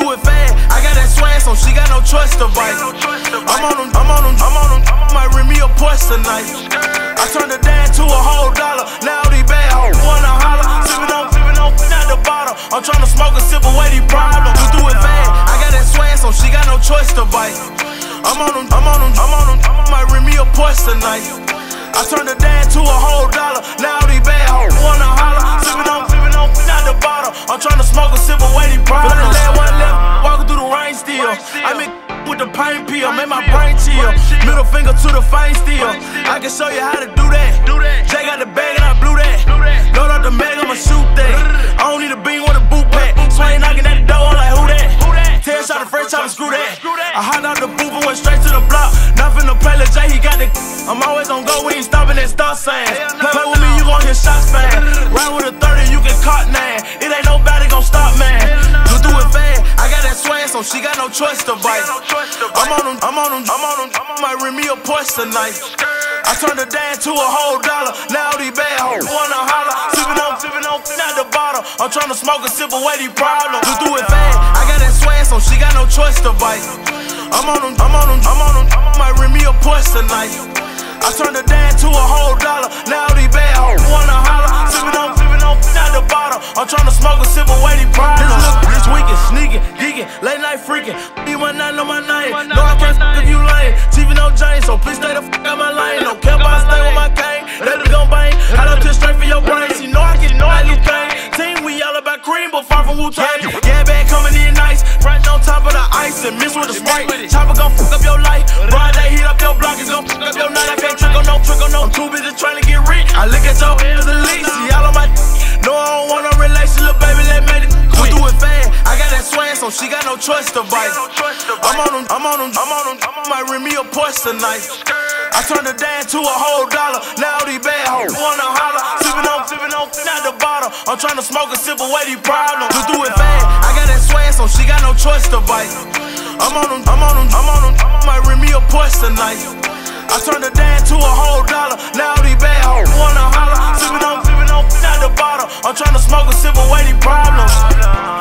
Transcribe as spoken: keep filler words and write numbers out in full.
do it fast. I got that swag, so she got no choice to bite. I'm on them, I'm on them, I'm on them. Might ring me a Porsche tonight. I turned the dance to a whole dollar. Now these bad hoes wanna holler. Sippin' on, sippin' on, not the bottle. I'm tryna smoke a sip away these problems. We do it fast. I got that swag, so she got no choice to bite. I'm on them, I'm on them, I'm on them. Might ring me a Porsche tonight. I turned the dance to a whole dollar. Now these bad hoes wanna holler. Sippin' on, sippin' on, not the bottle. I'm tryna smoke a sip away these problems. Last one left, walking through the rain still. I mean with the pain pill, make my brain chill. Middle finger to the fame still. I can show you how to do that. Jay got the bag and I blew that. Load up the mag, I'ma shoot that. I don't need a bean with a boot pack. Swing knocking at the door, I'm like who that? Ten shot of French, try to screw that. I hopped out the booth and went straight to the block. Nothing to play, Lil J, he got the. I'm always on go, we ain't stopping at stop signs. Play with me, you gon' hear shots fast. Ride with a thirty, you get caught, man. It ain't nobody gon' stop, man. You do it fast, I got that swag, so she got no choice to bite. I'm on them, I'm on them, I'm on them. Might ring me a Porsche tonight. I turned the dance to a whole dollar. Now these bad hoes wanna holler. Sippin' on, sippin' on, not the bottle. I'm tryna smoke a sip away these problems. You do it fast, I got that swag, so she got no choice to bite. I'm on them, I'm on them, I'm on them. Might ring me a Porsche tonight. I turned the dance to a whole dollar. Now these bad hoes wanna holler. Sippin' on, sippin' on, not the bottle. I'm tryna smoke a sip away these problems. This look, this weekend, sneaking, geeking, late night freaking. You one night on my name. No, I can't f if you lame. T V no James, so please stay the f out my lane. No care about stay with my cane. Let me gon' bang. I don't tip straight for your brains. You know I get no I get pain. Team, we all about cream, but far from Wu-Tang. Yeah, bag coming in nice. Fresh on top of the ice and mix with the Sprite. Chopper gon' fuck up your life. Broad day, heat up your block. It's gon' fuck up your night. I can't trick on no, trick on no. I'm too busy trying to get rich. I look at your ears and leaks. See all on my. No, I don't want no relationship, baby. Let me we do it fast. I got that swag, so she got no choice to bite. I'm on them, I'm on them, I'm on them. Might ring me a Porsche tonight. I turned the dance to a whole dollar. Now these bad hoes wanna holler. Sippin' on, sippin' on, not the bottle. I'm tryna smoke a sip away these problems. You do it fast. I got that swag, so she got no choice to bite. I'm on them, I'm on them, I'm on them. Might ring me a Porsche tonight. I turned the dance to a whole dollar. Now these bad hoes wanna holler. Sippin' on, sippin' on, not the bottle. I'm tryna smoke a sip away these problems.